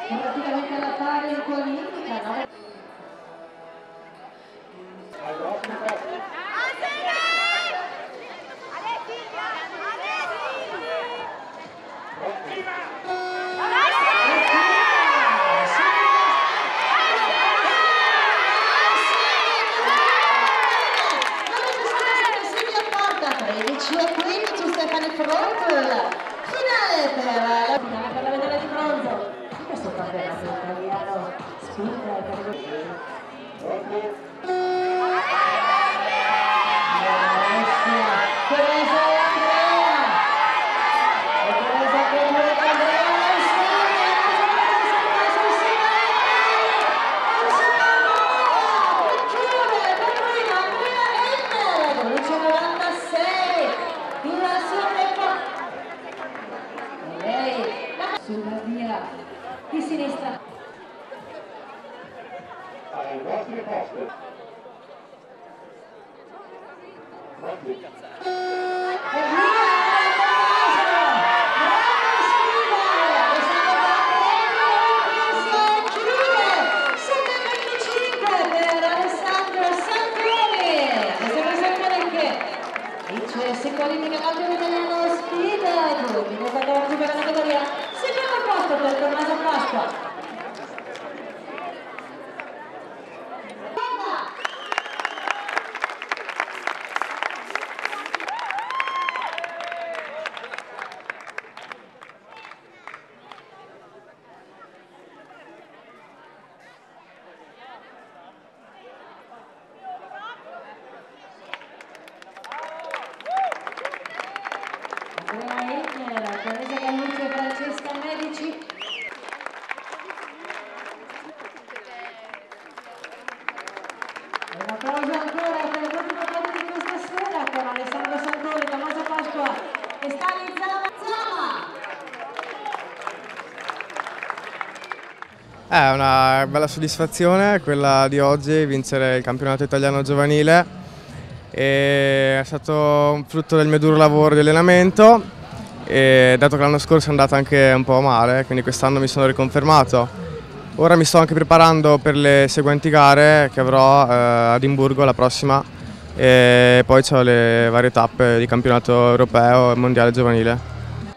praticamente alla pari in qualifica, no? Stefani Frontul, finale per la medaglia di bronzo in questo campionato italiano spinta per sulla via di sinistra. Ai vostri posti. Si qualifica campione italiano Speed 2014 per la categoria, secondo posto per Tommaso Pasqua. Teresa Gallucci e Francesca Medici. Un applauso ancora per l'ultimo podio di questa sera con Alessandro Santoni, Tommaso Pasqua e Stanislavski Zama. È una bella soddisfazione quella di oggi, vincere il campionato italiano giovanile. È stato un frutto del mio duro lavoro di allenamento e dato che l'anno scorso è andato anche un po' male, quindi quest'anno mi sono riconfermato. Ora mi sto anche preparando per le seguenti gare che avrò ad Edimburgo la prossima e poi ho le varie tappe di campionato europeo e mondiale giovanile.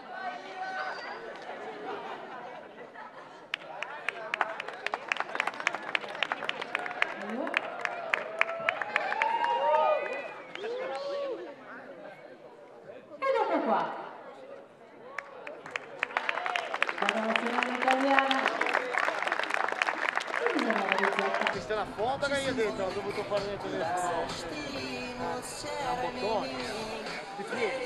Qua la nazionale italiana questa è una foto che io ho detto, ho dovuto fare nel telefono a bottoni di piedi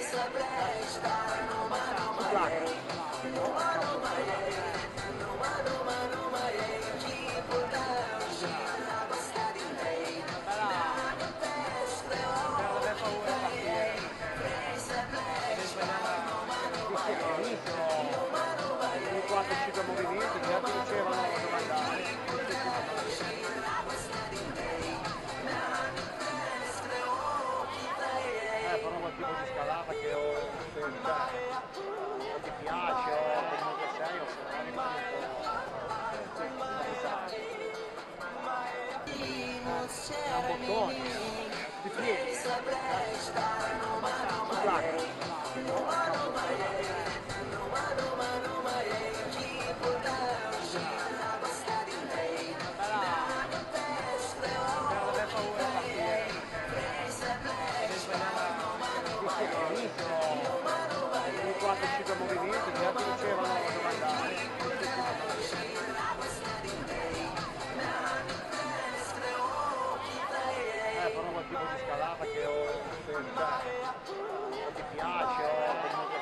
movimenti che altri dicevano dove andare. Però quel tipo di scalata che ti piace o comunque sei o se no rimane un bottone di piedi movimenti che altri dicevano dove andare. Però quel tipo di scalata che ti piace o comunque